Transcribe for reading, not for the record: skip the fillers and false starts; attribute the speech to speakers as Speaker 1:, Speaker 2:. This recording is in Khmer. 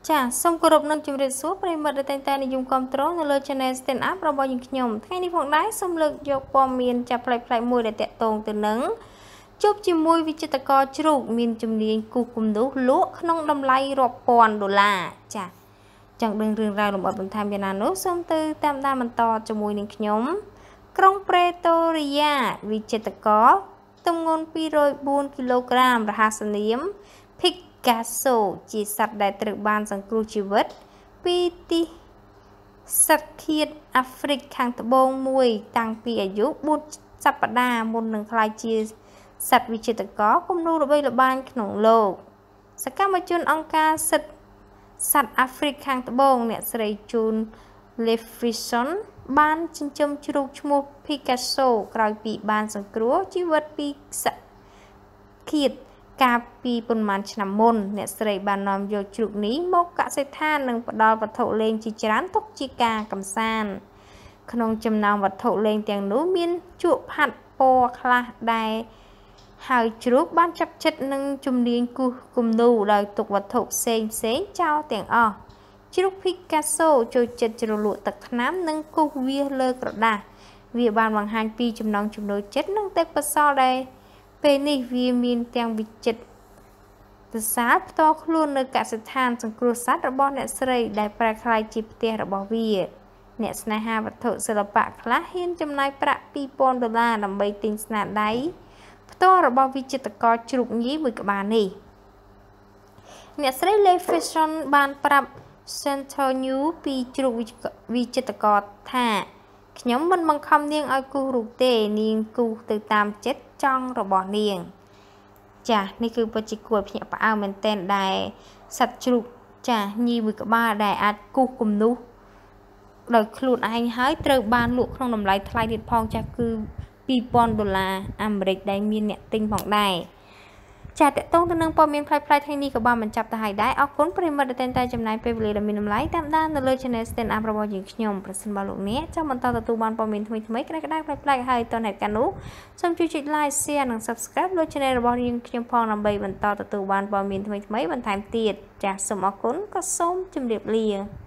Speaker 1: ចាសូមគោរពនឹងជំរាបសួរប្រិយមិត្តដែលតែងតែនិយមគាំទ្រនៅលើ Channel Stand Up របស់យើងខ្ញុំថ្ងៃនេះផងដែរសូមលើកយកព័ត៌មានចាប់ផ្លែផ្លែមួយដែលតាក់ទងទៅនឹងជួបជាមួយវិចិត្រករជ្រូកមានជំនាញគូសគំនូសលក់ក្នុងតម្លៃរាប់ពាន់ដុល្លារចាចង់ដឹងរឿងរ៉ាវលម្អិតបន្ថែមយ៉ាងណានោះសូមទៅតាមដានបន្តជាមួយនឹងខ្ញុំក្រុងប្រេតូរីយ៉ាវិចិត្រករទម្ងន់204គីឡូក្រាមរហស្សនាម Picasso ជាសត្វដែលត្រូវបានសង្គ្រោះជីវិតពីទីសត្វឃាតអាហ្វ្រិកខាងត្បូងមួយតាំងពីអាយុ4សប្តាហ៍មុននឹងក្លាយជាសត្វវិចិត្រករគំនូរល្បីល្បាញក្នុងលោកសកម្មជនអង្គការសិទ្ធិសត្វអាហ្វ្រិកខាងត្បូងអ្នកស្រី June Lefferson បានចិញ្ចឹមជ្រូកឈ្មោះ Picasso ក្រោយពីបានសង្គ្រោះជីវិតពីសត្វឃាតកាលពីប៉ុន្មានឆ្នាំមុនអ្នកស្រីបាននាំយកជ្រូកនេះមកកសិដ្ឋាននិងផ្ដល់វត្ថុលេងជាច្រើនទុកជាការកម្សាន្តក្នុងចំណោមវត្ថុលេងទាំងនោះមានជក់ផាត់ពណ៌ខ្លះដែរហើយជ្រូកបានចាប់ចិត្តនឹងជំនាញគូសគំនូរដោយទុកវត្ថុផ្សេងចោលទាំងអស់ជ្រូក Picasso ចូលចិត្តជ្រលក់ទឹកថ្នាំនិងគូសវាលើក្រដាសវាបានបង្ហាញពីចំណង់ចំណូលចិត្តនិងទេពកោសល្យដែរពេលនេះវាមានទាំងវិចិត្រសាលផ្ទាល់ខ្លួននៅកសិដ្ឋានសង្គ្រោះសត្វរបស់អ្នកស្រីដែលប្រែក្លាយជាផ្ទះរបស់វាអ្នកស្នេហាវត្ថុសិល្បៈខ្លះហ៊ានចំណាយប្រាក់$2000ដើម្បីទិញស្នាដៃផ្ទាល់របស់វិចិត្រករជ្រូកញីមួយក្បាលនេះអ្នកស្រី Lefferson បានប្រាប់ Central News ពីជ្រូកវិចិត្រករថាខ្ញុំមិនបង្ខំនាងឲ្យគូសរូបទេនាងគូសទៅតាមចិត្តចង់របស់នាងចានេះគឺពិតជាគួរភ្ញាក់ផ្អើលមែនទែនដែលសត្វជ្រូកចាញីមួយក្បាលដែលអាចគូសគំនូសដោយខ្លួនឯងហើយត្រូវបានលក់ក្នុងតម្លៃថ្លៃទៀតផងចាគឺ$2000អាមេរិកដែលមានអ្នកទិញផងដែរចាតកតងទៅនឹងព័ត៌មានផ្លែៗថ្ងៃនេះក៏បានបញ្ចប់ទៅហើយដែរអរគុណប្រិយមិត្តដែលតែងតែចំណាយពេលវេលាដ៏មានតម្លៃតាមដាននៅលើ Channel Stand Up របស់យើងខ្ញុំប្រសិនបើលោកអ្នកចង់បន្តទទួលបានព័ត៌មានថ្មីៗក្តៅៗប្លែកៗហើយតនៅកាលនោះសូមជួយចុច Like Share និង Subscribe លើ Channel របស់យើងខ្ញុំផងដើម្បីបន្តទទួលបានព័ត៌មានថ្មីៗបន្ថែមទៀតចាសសូមអរគុណក៏សូមជម្រាបលា